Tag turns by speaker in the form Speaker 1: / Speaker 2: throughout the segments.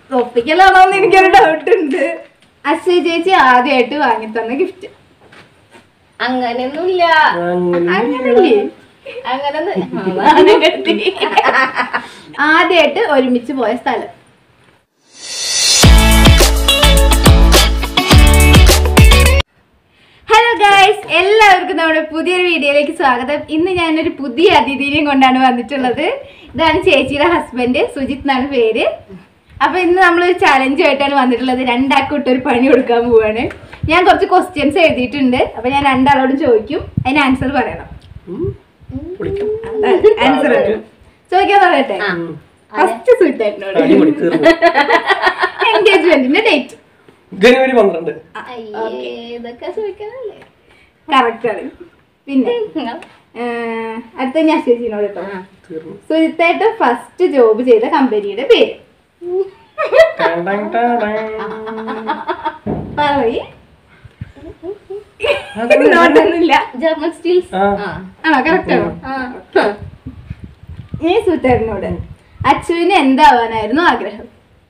Speaker 1: ഒപ്പിക്കലാണോന്ന് എനിക്കൊരു ഡൗട്ട് ഉണ്ട്. അശ്വതി ചേച്ചി ആദ്യമായിട്ട് വാങ്ങി തന്ന ഗിഫ്റ്റ്.
Speaker 2: അങ്ങനെയൊന്നുമില്ല.
Speaker 1: ആദ്യമായിട്ട് ഒരുമിച്ച് പോയ സ്ഥലം. ഹലോ ഗൈസ്, എല്ലാവർക്കും നമ്മുടെ പുതിയൊരു വീഡിയോയിലേക്ക് സ്വാഗതം. ഇന്ന് ഞാനൊരു പുതിയ അതിഥിനെയും കൊണ്ടാണ് വന്നിട്ടുള്ളത്. ഇതാണ് ചേച്ചിയുടെ ഹസ്ബൻഡ്, സുജിത്ത് എന്നാണ് പേര്. അപ്പൊ ഇന്ന് നമ്മളൊരു ചലഞ്ചുമായിട്ടാണ് വന്നിട്ടുള്ളത്. രണ്ടാൾക്കും ഒരു പണി കൊടുക്കാൻ പോവാണ്. ഞാൻ കുറച്ച് ക്വസ്റ്റ്യൻസ് എഴുതിയിട്ടുണ്ട്. അപ്പൊ ഞാൻ രണ്ടാളോടും ചോദിക്കും, അതിന് ആൻസർ പറയണം. ആൻസർ ചോദിക്കാൻ പറയട്ടെ. ഫസ്റ്റ് സുജിത്തേട്ടനോട് എൻഗേജ്മെന്റിന്റെ ഡേറ്റ്
Speaker 3: ജനുവരി 12.
Speaker 1: കറക്റ്റ് ആണ്. പിന്നെ അടുത്ത ഞാൻ ചേച്ചിനോട് കേട്ടോ. സുജിത്തേട്ടൻ ഫസ്റ്റ് ജോബ് ചെയ്ത കമ്പനിയുടെ പേര് പറയില്ല.
Speaker 2: ജർമ്മൻ സ്റ്റീൽസ്
Speaker 1: ആണോ? കറക്റ്റ് ആണോ? ഈ സുജിത്തേട്ടനോട് അച്ചുവിന് എന്താവാനായിരുന്നു ആഗ്രഹം?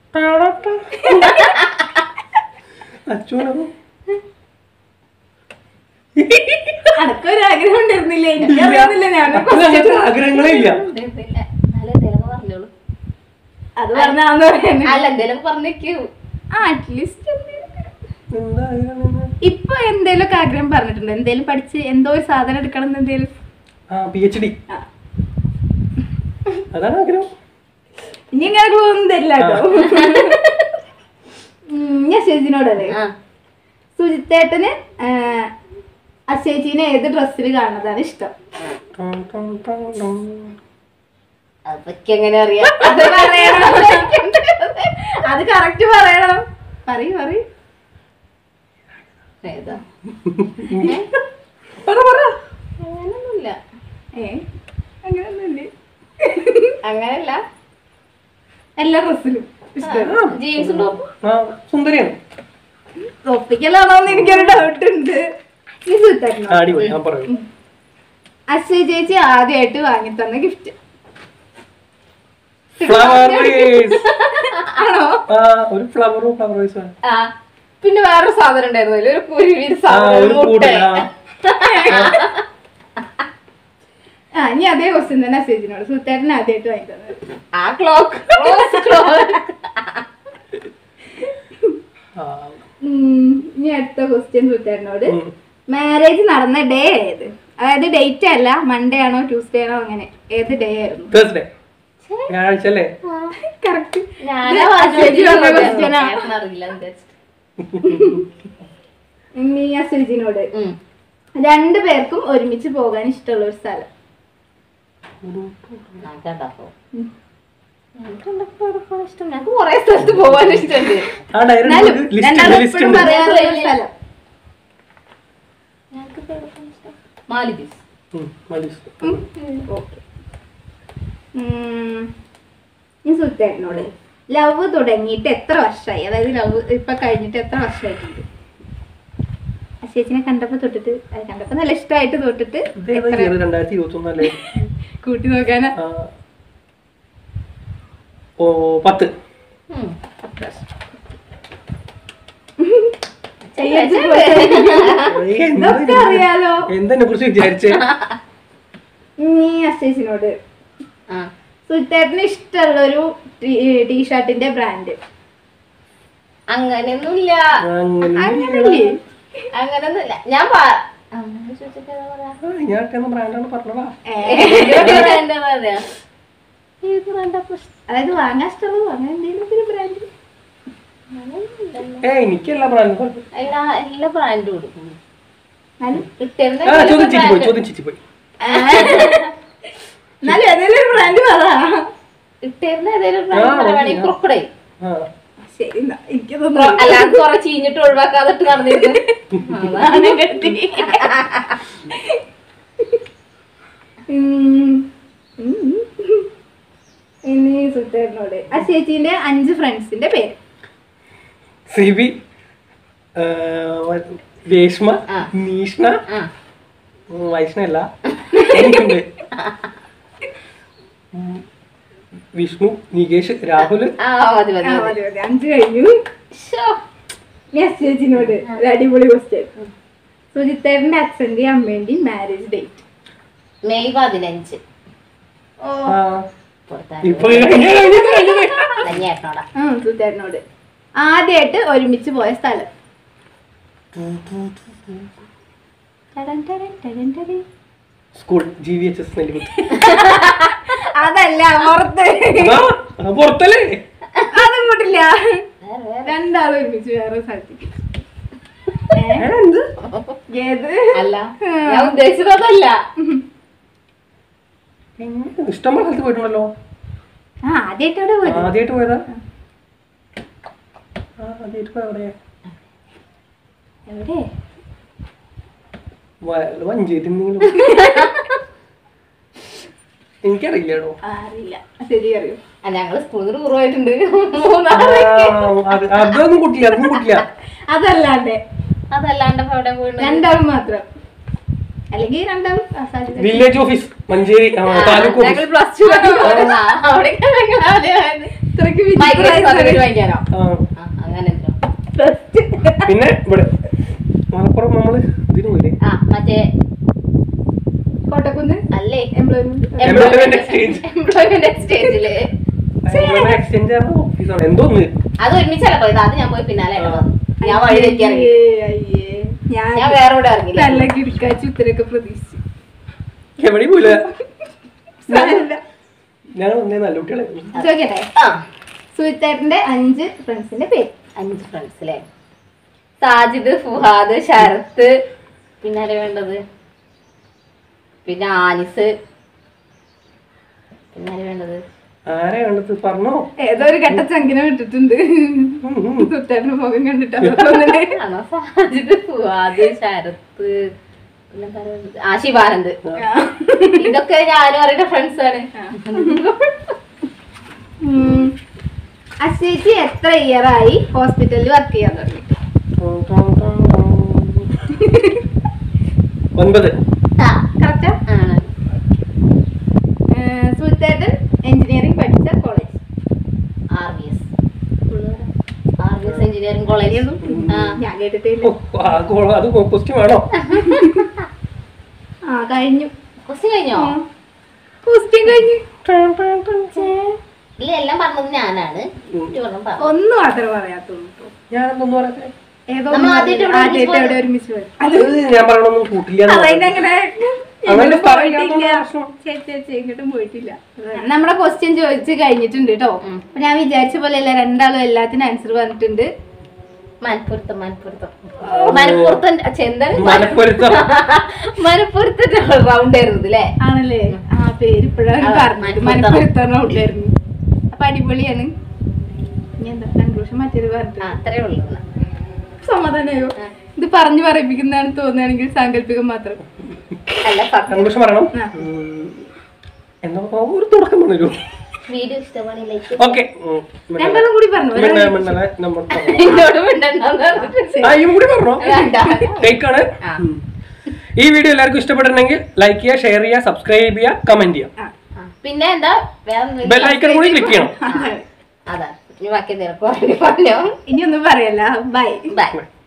Speaker 1: അനക്കൊരു ആഗ്രഹം ഉണ്ടായിരുന്നില്ല. എനിക്കറിയാവുന്നില്ല.
Speaker 3: ആഗ്രഹങ്ങളേ ഇല്ല.
Speaker 1: അത് പറഞ്ഞാന്ന് പറയുന്നത്.
Speaker 2: അല്ല, എന്തേലും പറഞ്ഞേക്കൂ.
Speaker 1: അറ്റ്ലീസ്റ്റ് ഇപ്പൊ എന്തേലും ആഗ്രഹം പറഞ്ഞിട്ടുണ്ട്? എന്തേലും പഠിച്ച് എന്തോ ഒരു സാധനം എടുക്കണം എന്തേലും?
Speaker 3: PhD. അതാണ് ആഗ്രഹം.
Speaker 1: ഇനി ഇങ്ങനെ ഒന്നും തരില്ല കേട്ടോ. ഞാൻ ചേച്ചിനോടല്ലേ, സുജിത്തേട്ടന് അശേച്ചിനെ ഏത് ഡ്രസ്സിൽ കാണുന്നതാണ് ഇഷ്ടം?
Speaker 2: അതൊക്കെ എങ്ങനെ അറിയാം?
Speaker 1: അത് പറയണം. അത് കറക്റ്റ് പറയണം. പറയൂ.
Speaker 2: ഏതാ?
Speaker 1: അങ്ങനൊന്നുമില്ല. അങ്ങനൊന്നുമില്ല.
Speaker 2: അങ്ങനല്ല,
Speaker 1: എല്ലാ ഡ്രസ്സിലും ഇഷ്ടം.
Speaker 2: ജീൻസ്
Speaker 3: സുന്ദരിയാണ്.
Speaker 1: ഒപ്പിക്കലാണോന്ന് എനിക്കൊരു ഡൗട്ട് ഉണ്ട്. ഈ സുജിത്തേട്ടനോ അശ്വതി ചേച്ചി ആദ്യമായിട്ട് വാങ്ങി തന്ന ഗിഫ്റ്റ് ആണോ?
Speaker 3: ഒരു ഫ്ലവറും ഫ്ലവർ വൈസ്.
Speaker 2: പിന്നെ വേറൊരു സാധനം ഉണ്ടായിരുന്നല്ലോ, ഒരു കുരുവി സാധനം.
Speaker 1: ഇനി അതേ ക്വസ്റ്റ്യൻ തന്നെ അശ്വതിനോട്. സുജിത്തേട്ടന് ആദ്യമായിട്ട് വാങ്ങി തന്നത്
Speaker 2: ആ ക്ലോക്ക്.
Speaker 1: ഇനി അടുത്ത ക്വസ്റ്റ്യൻ സുജിത്തേട്ടനോട്. മാരേജ് നടന്ന ഡേ ഏത്? അതായത് ഡേറ്റ് അല്ല, മൺഡേ ആണോ ട്യൂസ്ഡേ ആണോ, അങ്ങനെ ഏത് ഡേ ആയിരുന്നു?
Speaker 3: തേഴ്സ്ഡേ. ഞായറാഴ്ച അല്ലേ?
Speaker 1: കറക്റ്റ്. ഇനി അശ്വതിനോട് രണ്ടുപേർക്കും ഒരുമിച്ച് പോകാൻ ഇഷ്ടമുള്ള ഒരു സ്ഥലം?
Speaker 2: ഞങ്ങൾക്ക് കൊറേ സ്ഥലത്ത് പോകാൻ ഇഷ്ടമുണ്ട്. മാലിദ്വീപ്സ്.
Speaker 1: സുജിത്തേട്ടനോട് ലവ് തുടങ്ങിയിട്ട് എത്ര വർഷമായി? അതായത് ലവ് ഇപ്പൊ കഴിഞ്ഞിട്ട് എത്ര വർഷമായിട്ടുണ്ട്? ചേച്ചിനെ കണ്ടപ്പോ തൊട്ടിട്ട്, കണ്ടപ്പോ നല്ല ഇഷ്ടമായിട്ട് തൊട്ടിട്ട്
Speaker 3: 2021
Speaker 1: കൂട്ടി നോക്കാനാ?
Speaker 3: 10.
Speaker 1: അറിയാലോ.
Speaker 3: എന്തിനെ കുറിച്ച് വിചാരിച്ചേ?
Speaker 1: നീ അശ്വതിനോട് സുജിത്തേട്ടന് ഇഷ്ടമുള്ള ഒരു ടീഷർട്ടിന്റെ ബ്രാൻഡ്?
Speaker 2: അങ്ങനെയൊന്നുമില്ല.
Speaker 1: അങ്ങനല്ലേ?
Speaker 2: അങ്ങനൊന്നുമില്ല. ഞാൻ
Speaker 1: അതായത് വാങ്ങാൻ ഇഷ്ടമുള്ളത് അങ്ങനെ എന്തെങ്കിലും ഒരു ബ്രാൻഡ്?
Speaker 3: എനിക്ക് എല്ലാ ബ്രാൻഡും
Speaker 2: എല്ലാ ബ്രാൻഡും കൊടുക്കും.
Speaker 1: എന്നാലും ഏതെങ്കിലും ഒരു ബ്രാൻഡ് പറ.
Speaker 2: ഇട്ടേരുന്ന ഏതെങ്കിലും ബ്രാൻഡ് ക്രൊക്കഡൈൽ.
Speaker 1: ശരി,
Speaker 2: അല്ലാതെ കുറെ ചീഞ്ഞിട്ട് ഒഴിവാക്കാതിട്ട് നടന്നിരുന്നു.
Speaker 1: ഇനി സുജിത്തേട്ടനോട് ആ ചേച്ചീന്റെ 5 ഫ്രണ്ട്സിന്റെ പേര്?
Speaker 3: സിബി, രേഷ്മ, നീഷ്ണ, വൈഷ്ണ അല്ല, വിഷ്ണു, നികേഷ്, രാഹുൽ.
Speaker 2: ആ മതി മതി
Speaker 1: ആ,
Speaker 2: മതി.
Speaker 1: മതി, മതി. 5 കഴിഞ്ഞു.
Speaker 2: ശ്ശോ.
Speaker 1: ചേച്ചിനോട് ഒരു അടിപൊളി ക്വസ്റ്റ്യൻ. സുജിത്തേട്ടന്റെ അച്ഛന്റെയും അമ്മേന്റെയും മാരേജ് ഡേറ്റ്.
Speaker 2: മെയ് 15.
Speaker 3: ആ,
Speaker 2: പുറത്താ.
Speaker 3: ഇപ്പൊ
Speaker 2: തന്നെയായിരുന്നോടാ.
Speaker 1: സുജിത്തേട്ടനോട് ആദ്യമായിട്ട് ഒരുമിച്ച് പോയ സ്ഥലം. ടടൻ ടടൻ ടടൻ ടടൻ.
Speaker 3: School GVHS Nellikuthu.
Speaker 1: അതല്ല പുറത്ത്.
Speaker 3: പുറത്തല്ലേ?
Speaker 1: അതും കൂട്ടില്ല.
Speaker 2: വേറെ വേറെ.
Speaker 1: രണ്ടാളും ഒരുമിച്ച് വേറെ സ്ഥലത്തേക്ക്.
Speaker 3: എന്ത്?
Speaker 1: ഏത്?
Speaker 2: അല്ല ഞാൻ ഉദ്ദേശിച്ചതല്ല.
Speaker 3: ഇഷ്ടംപോലെ സ്ഥലത്ത് പോയിട്ടുണ്ടല്ലോ.
Speaker 1: ആദ്യമായിട്ട് അവിടെ പോയത്.
Speaker 3: ആദ്യമായിട്ട് പോയതാ? ആദ്യമായിട്ട് പോയ എവിടെയാ?
Speaker 1: എവിടെ?
Speaker 3: വഞ്ചേരി. എനിക്കറിയില്ലടോ.
Speaker 1: അറിയില്ല. ശരി അറിയോ?
Speaker 2: ഞങ്ങള് സ്കൂളിൽ ടൂർ പോയിട്ടുണ്ട്.
Speaker 3: അതൊന്നും കൂട്ടില്ല, അതൊന്നും കൂട്ടില്ല.
Speaker 1: അതല്ലാണ്ട്
Speaker 2: അതല്ലാണ്ട് ഇപ്പൊ എവിടെ പോയിട്ടുണ്ട്?
Speaker 1: രണ്ടാളും മാത്രം. അല്ലെങ്കിൽ രണ്ടാളും സാധ്യത.
Speaker 3: വില്ലേജ് ഓഫീസ് മഞ്ചേരി, താലൂക്ക്
Speaker 2: ഞങ്ങൾ
Speaker 3: ഓഫീസ്.
Speaker 2: പ്ലസ് ടു
Speaker 1: ഇത്രയ്ക്ക്
Speaker 2: വാങ്ങിക്കാനോ
Speaker 3: ആ,
Speaker 2: അങ്ങനെ
Speaker 3: പിന്നെ ഇവിടെ മലപ്പുറം നമ്മള് ഇതിന് പോയില്ലേ?
Speaker 2: ആ മറ്റേ
Speaker 1: കോട്ടക്കുന്ന്
Speaker 2: അല്ലേ
Speaker 3: Employment exchange.
Speaker 2: എംപ്ലോയ്മെന്റ് എക്സ്ചേഞ്ചില്
Speaker 3: എക്സ്ചേഞ്ച് ഓഫീസാണ് എന്തോന്ന്.
Speaker 2: അത് ഒരുമിച്ചല്ല പോയത്. അത് ഞാൻ പോയി പിന്നാലെ ഞാൻ വഴി തെറ്റി ഇറങ്ങി. ഞാൻ
Speaker 1: ഞാൻ
Speaker 2: വേറെ ഇവിടെ ഇറങ്ങില്ല.
Speaker 1: നല്ല കിടക്കാച്ച് ഉത്തരൊക്കെ പ്രതീക്ഷിച്ചു.
Speaker 3: എവിടെയും പോയില്ല. ഞങ്ങൾ ഒന്നേ നല്ല കുട്ടികളായിരുന്നു.
Speaker 1: ചോദിക്കട്ടെ,
Speaker 2: ആ
Speaker 1: സുജിത്തേട്ടന്റെ 5 ഫ്രണ്ട്സിന്റെ പേര്.
Speaker 2: 5 ഫ്രണ്ട്സ് അല്ലേ? സാജിദ്, ഫുഹാദ്, ശരത്ത്, പിന്നെ ആരാ വേണ്ടത്? പിന്നെ ആനിസ്, പിന്നെ ആരാ വേണ്ടത്?
Speaker 3: ആരെ കണ്ടത് പറഞ്ഞോ?
Speaker 1: ഏതോ ഒരു ഘട്ട ചങ്കിനെ വിട്ടിട്ടുണ്ട്. സുജിത്തേട്ടന്റെ മുഖം കണ്ടിട്ടാ
Speaker 2: ആണോ? സാജിദ്, ഫുഹാദ്, ശരത്ത്, പിന്നെന്താ വേണ്ടത്? ആ ശിവാനന്ദ്. ഇതൊക്കെ ഞാനും അറിയുന്ന ഫ്രണ്ട്സ് ആണ്.
Speaker 1: അശ്വേച്ചി എത്ര ഇയർ ആയി ഹോസ്പിറ്റലിൽ വർക്ക് ചെയ്യാൻ തുടങ്ങി?
Speaker 3: 9.
Speaker 2: ആ
Speaker 1: കറക്റ്റാ?
Speaker 2: ആണ്.
Speaker 1: സുജിത്തേട്ടൻ എഞ്ചിനീയറിംഗ് പഠിച്ച കോളേജ്?
Speaker 2: RVS engineering college. ആ
Speaker 1: ഞാൻ കേട്ടിട്ടേ ഇല്ല.
Speaker 3: അത് ക്വസ്റ്റ്യൻ വേണോ?
Speaker 1: ആ കഴിഞ്ഞു.
Speaker 2: ക്വസ്റ്റ്യൻ കഴിഞ്ഞോ?
Speaker 1: ക്വസ്റ്റ്യൻ കഴിഞ്ഞു.
Speaker 2: ഇല്ല എല്ലാം പറഞ്ഞത് ഞാനാണ്.
Speaker 1: ഒന്നും മാത്രമേ പറയാത്തുള്ളൂ.
Speaker 3: ഞാനൊന്നും പറയാത്തെ.
Speaker 1: ഏതോ
Speaker 2: നമ്മൾ ആദ്യമായിട്ട് എവിടെ
Speaker 1: ആദ്യമായിട്ട്
Speaker 2: ഒരുമിച്ച്
Speaker 1: എവിടെ ഒരുമിച്ച് പോയത്.
Speaker 3: അത് ഞാൻ പറയണൊന്നും കൂട്ടില്ല.
Speaker 1: അതങ്ങനെ
Speaker 3: അങ്ങനെ
Speaker 1: പോയിട്ടില്ല. ചേച്ചി എങ്ങോട്ടും പോയിട്ടില്ല. നമ്മുടെ ക്വസ്റ്റ്യൻ ചോദിച്ച് കഴിഞ്ഞിട്ടുണ്ട് കേട്ടോ. അപ്പൊ ഞാൻ വിചാരിച്ച പോലെയല്ല, രണ്ടാളും എല്ലാത്തിനും ആൻസർ പറഞ്ഞിട്ടുണ്ട്.
Speaker 2: മനപ്പുറത്തെ റൗണ്ട് ആയിരുന്നു അല്ലേ?
Speaker 1: ആണല്ലേ? ആ പേര് ഇപ്പോഴാണ് പറഞ്ഞത്. മനപ്പുറത്താണ് ഔട്ടായിരുന്നു. അപ്പൊ അടിപൊളിയാണ്. ഇനി എന്താ കൺക്ലൂഷൻ മറ്റേത് പറഞ്ഞിട്ട്
Speaker 2: അത്രേ ഉള്ളൂ.
Speaker 1: സമാധാനമായോ? ഇത് പറഞ്ഞു പറയിപ്പിക്കുന്നതാണ് തോന്നുകയാണെങ്കിൽ സാങ്കല്പികം മാത്രം.
Speaker 2: അല്ല
Speaker 3: സന്തോഷം പറയണം. എന്താ ഒരു തുടക്കം വന്നൊരു
Speaker 2: വീഡിയോ ഇഷ്ടമാണെങ്കിൽ
Speaker 3: ഓക്കെ.
Speaker 1: രണ്ടാളും കൂടി പറഞ്ഞു.
Speaker 2: എന്നോട് മിണ്ടണ്ടാന്ന് പറഞ്ഞിട്ട്
Speaker 3: കൂടി പറഞ്ഞോ.
Speaker 2: വേണ്ട.
Speaker 3: ടേക്കാണ്. ഈ വീഡിയോ എല്ലാവർക്കും ഇഷ്ടപ്പെട്ടിട്ടുണ്ടെങ്കിൽ ലൈക്ക് ചെയ്യുക, ഷെയർ ചെയ്യുക, സബ്സ്ക്രൈബ് ചെയ്യുക, കമന്റ് ചെയ്യുക.
Speaker 2: പിന്നെ എന്താ വേറെ
Speaker 3: ബെൽ ഐക്കൺ കൂടി ക്ലിക്ക് ചെയ്യണം.
Speaker 2: അതാ ഇനി ബാക്കി എന്തെങ്കിലും പറഞ്ഞോ.
Speaker 1: ഇനിയൊന്നും പറയല്ല. ബൈ.
Speaker 2: ബൈ.